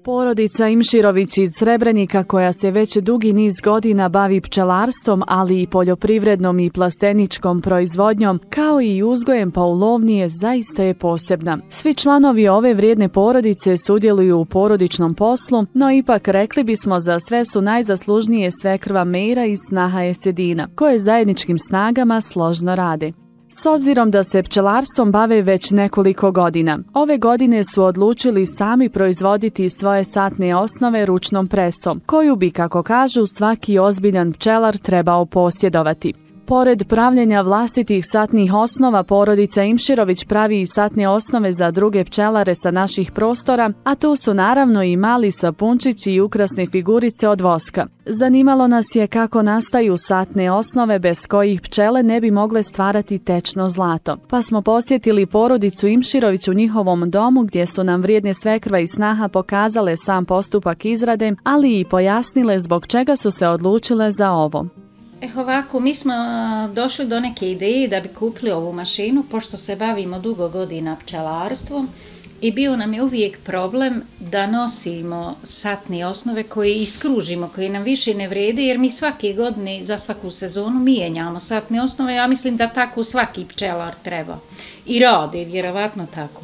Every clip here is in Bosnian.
Porodica Imširović iz Srebrenika, koja se već dugi niz godina bavi pčelarstvom, ali i poljoprivrednom i plasteničkom proizvodnjom, kao i uzgojem paulovnije, zaista je posebna. Svi članovi ove vrijedne porodice sudjeluju u porodičnom poslu, no ipak rekli bismo za sve su najzaslužnije svekrva Meira i snaha Esedina, koje zajedničkim snagama složno rade. S obzirom da se pčelarstvom bave već nekoliko godina, ove godine su odlučili sami proizvoditi svoje satne osnove ručnom presom, koju bi, kako kažu, svaki ozbiljan pčelar trebao posjedovati. Pored pravljenja vlastitih satnih osnova, porodica Imširović pravi i satne osnove za druge pčelare sa naših prostora, a tu su naravno i mali sapunčići i ukrasne figurice od voska. Zanimalo nas je kako nastaju satne osnove bez kojih pčele ne bi mogle stvarati tečno zlato. Pa smo posjetili porodicu Imširović u njihovom domu, gdje su nam vrijedne svekrva i snaha pokazale sam postupak izrade, ali i pojasnile zbog čega su se odlučile za ovo. Ovako, mi smo došli do neke ideje da bi kupili ovu mašinu, pošto se bavimo dugo godina pčelarstvom i bio nam je uvijek problem da nosimo satne osnove koje iskružimo, koje nam više ne vrede, jer mi svake godine za svaku sezonu mijenjamo satne osnove. Ja mislim da tako svaki pčelar treba i radi, vjerovatno tako.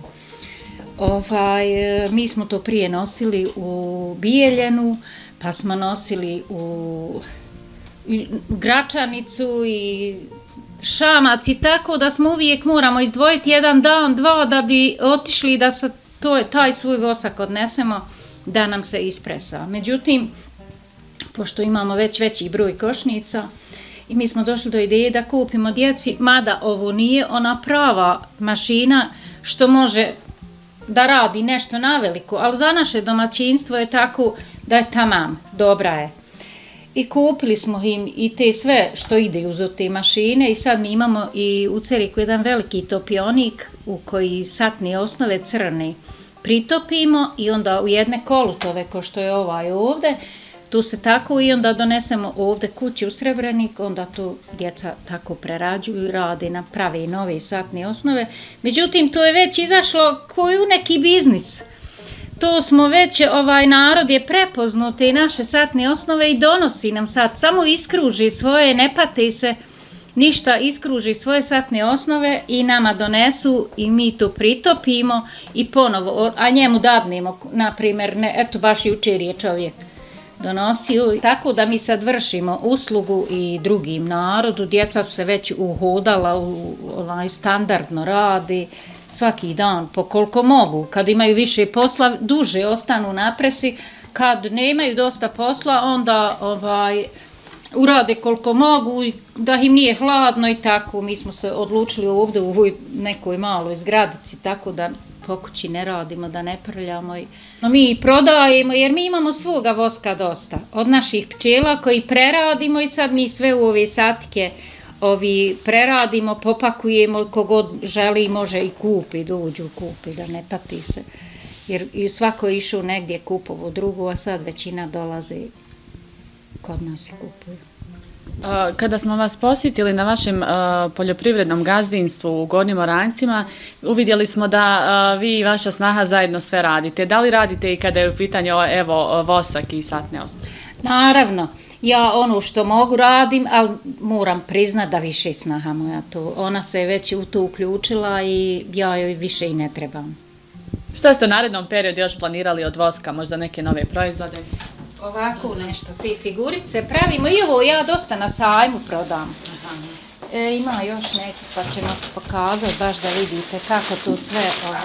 Mi smo to prije nosili u Bijeljenu, pa smo nosili u Gračanicu i Šamac i tako da smo uvijek moramo izdvojiti jedan dan, dva da bi otišli da taj svoj vosak odnesemo da nam se ispresa. Međutim, pošto imamo već veći broj košnica i mi smo došli do ideje da kupimo djeci, mada ovo nije ona prava mašina što može da radi nešto naveliko, ali za naše domaćinstvo je tako da je tamam, dobra je. I kupili smo im i te sve što ide uz te mašine i sad mi imamo i u Ceriku jedan veliki topionik u koji satne osnove crne pritopimo i onda u jedne kolutove ko što je ovaj ovde, tu se tako i onda donesemo ovde kući u Srebrenik, onda tu djeca tako prerađuju, rade, naprave nove satne osnove. Međutim, to je već izašlo koji u neki biznis. To smo već, narod je prepoznao te naše satne osnove i donosi nam sad, samo iskruži svoje, ne pate se ništa, iskruži svoje satne osnove i nama donesu i mi to pritopimo i ponovo, a njemu dadnemo, na primjer, eto baš jučer je čovjek donosio. Tako da mi sad vršimo uslugu i drugim narodu, djeca su se već uhodala, standardno radi, svaki dan, po koliko mogu. Kad imaju više posla, duže ostanu na presi. Kad nemaju dosta posla, onda urade koliko mogu, da im nije hladno i tako. Mi smo se odlučili ovdje u ovoj nekoj maloj zgradici, tako da po kući ne radimo, da ne prljamo. No mi i prodajemo, jer mi imamo svoga voska dosta. Od naših pčela koji preradimo i sad mi sve u ove satike preradimo, popakujemo, kogod želi može i kupi, dođu kupi, da ne pati se. Jer i svako je išao negdje kupovo drugo, a sad većina dolazi kod nas i kupuju. Kada smo vas posjetili na vašem poljoprivrednom gazdinstvu u Gornjim Orancima, uvidjeli smo da vi i vaša snaha zajedno sve radite. Da li radite i kada je u pitanju vosak i satne osnove? Naravno. Ja ono što mogu radim, ali moram priznat da više snaha moja to. Ona se već u to uključila i ja joj više i ne trebam. Šta ste u narednom periodu još planirali od voska, možda neke nove proizvode? Ovako nešto, te figurice pravimo i ovo ja dosta na sajmu prodam. Ima još neki pa ćemo pokazati baš da vidite kako to sve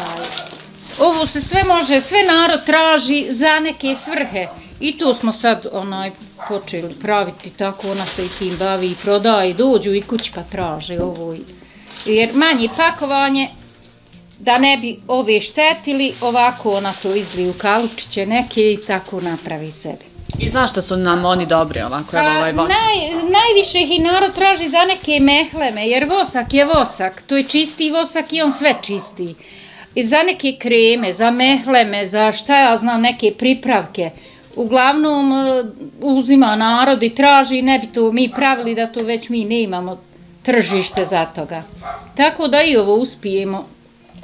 ovo se sve može, sve narod traži za neke svrhe. I tu smo sad počeli praviti tako, ona se i tim bavi i prodaje, dođu i kući pa traže ovo. Jer manje pakovanje, da ne bi ove štetili, ovako ona to izliju kalučiće neke i tako napravi sebi. I zašto su nam oni dobri ovako, evo ovaj vosak? Najviše ih i narod traži za neke mehleme, jer vosak je vosak, to je čisti vosak i on sve čisti. I za neke kreme, za mehleme, za šta ja znam, neke pripravke. Uglavnom uzima narod i traži, ne bi to mi pravili da to već mi ne imamo tržište za toga. Tako da i ovo uspijemo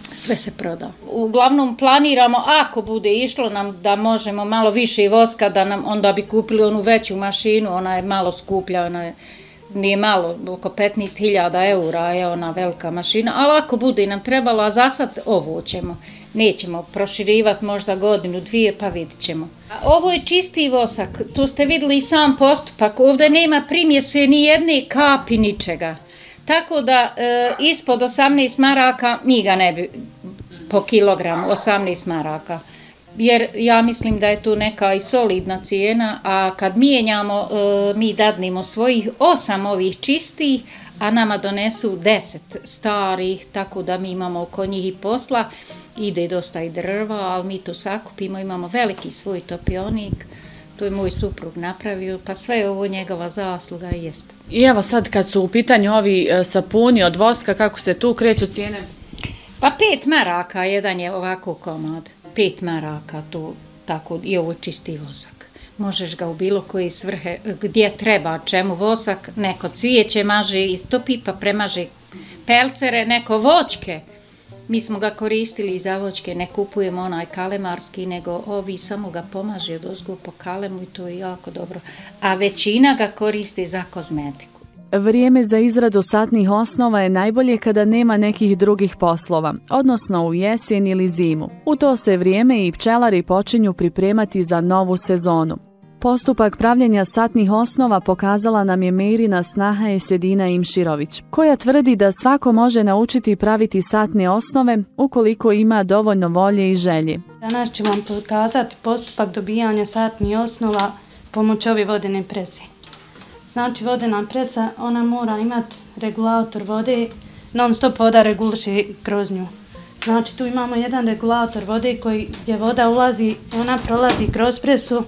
sve se proda. Uglavnom planiramo, ako bude išlo nam da možemo malo više voska, da nam onda bi kupili onu veću mašinu, ona je malo skuplja, ona je, nije malo, oko 15.000 eura je ona velika mašina, ali ako bude nam trebalo, a za sad ovo ćemo, nećemo proširivati možda godinu, dvije, pa vidit ćemo. Ovo je čisti vosak, tu ste vidjeli i sam postupak, ovdje nema primjese ni jedne kapi ničega. Tako da ispod 18 maraka mi ga ne bi po kilogramu, 18 maraka. Jer ja mislim da je tu neka i solidna cijena, a kad mijenjamo, mi dadnimo svojih 8 ovih čistih, a nama donesu 10 starih, tako da mi imamo oko njih i posla. Ide dosta i drva, ali mi tu sakupimo, imamo veliki svoj topionik. To je moj suprug napravio, pa sve je ovo njegova zasluga i jeste. I evo sad kad su u pitanju ovi sapuni od voska, kako se tu kreću cijene? Pa 5 maraka, jedan je ovako komad. 5 maraka, tu tako i ovo čisti vosak. Možeš ga u bilo koje svrhe, gdje treba, čemu vosak, neko cvijeće maže i topi pa premaže pelcere, neko voćke. Mi smo ga koristili i za voćke, ne kupujemo onaj kalemarski, nego ovi samo ga pomaže od ozgo po kalemu i to je jako dobro. A većina ga koristi za kozmetiku. Vrijeme za izradu satnih osnova je najbolje kada nema nekih drugih poslova, odnosno u jesen ili zimu. U to se vrijeme i pčelari počinju pripremati za novu sezonu. Postupak pravljenja satnih osnova pokazala nam je Meirina snaha Esedina Imširović, koja tvrdi da svako može naučiti praviti satne osnove ukoliko ima dovoljno volje i želje. Danas ću vam pokazati postupak dobijanja satnih osnova pomoću ove vodene prese. Znači vodena presa, ona mora imati regulator vode, non stop voda reguliše kroz nju. Znači tu imamo jedan regulator vode gdje voda ulazi, ona prolazi kroz presu.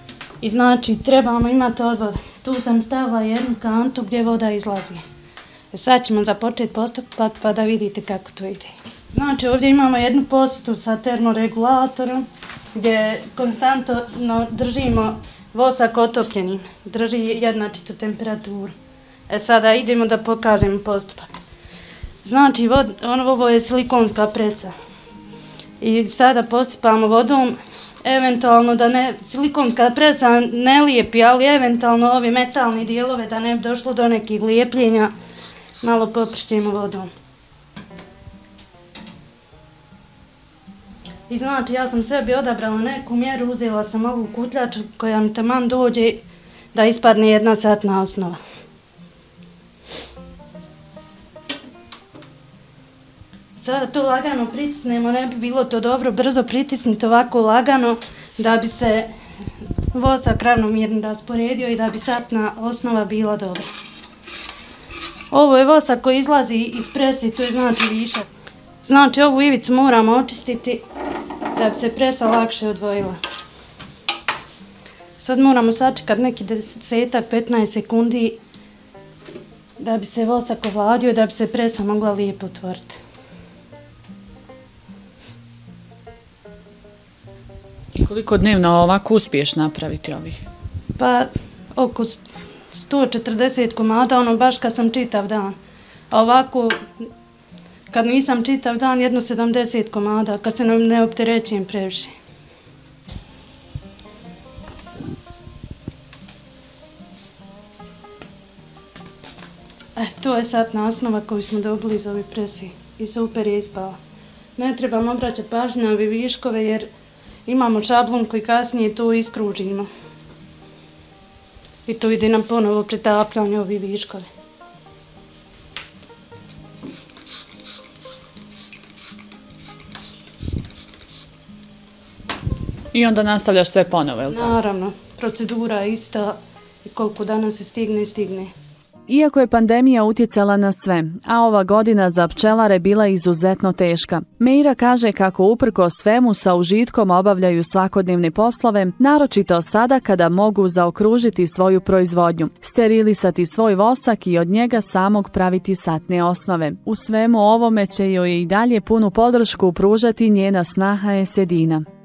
I znači trebamo imati odvod. Tu sam stavila jednu kantu gdje voda izlazi. Sad ćemo započeti postupak pa da vidite kako to ide. Znači ovdje imamo jednu posudu sa termoregulatorom gdje konstantno držimo vosak otopljenim. Drži jednačitu temperaturu. Sada idemo da pokažemo postupak. Znači ovo je silikonska presa. I sada posipamo vodom. Eventualno da ne, silikonska presa ne lijepi, ali eventualno ove metalne dijelove da ne bi došlo do nekih lijepljenja, malo poprišćemo vodom. I znači ja sam sebi odabrala neku mjeru, uzela sam ovu kutljaču koja mi taman dođe da ispadne jedna satna osnova. Sada to lagano pritisnemo, ne bi bilo to dobro brzo pritisniti ovako lagano da bi se vosak ravnomjerno rasporedio i da bi satna osnova bila dobra. Ovo je vosak koji izlazi iz presi, to je znači višak. Znači ovu ivicu moramo očistiti da bi se presa lakše odvojila. Sad moramo sačekati neki 10-15 sekundi da bi se vosak ovladio, da bi se presa mogla lijepo otvoriti. I koliko dnevno ovako uspiješ napraviti ovih? Pa oko 140 komada, ono baš kad sam čitav dan. A ovako, kad nisam čitav dan, jedno 70 komada, kad se ne opterećujem previše. To je satna osnova koju smo dobili iz ove presi i super je ispala. Ne trebamo obraćati pažnju na ove viškove jer imamo šablon koji kasnije to iskružimo. I tu ide nam ponovo pretapljanje ovi viškovi. I onda nastavljaš sve ponovo, je li tako? Naravno, procedura je ista i koliko dana se stigne, stigne. Iako je pandemija utjecala na sve, a ova godina za pčelare bila izuzetno teška, Meira kaže kako uprko svemu sa užitkom obavljaju svakodnevne poslove, naročito sada kada mogu zaokružiti svoju proizvodnju, sterilisati svoj vosak i od njega samog praviti satne osnove. U svemu ovome će joj i dalje punu podršku pružati njena snaha Esedina.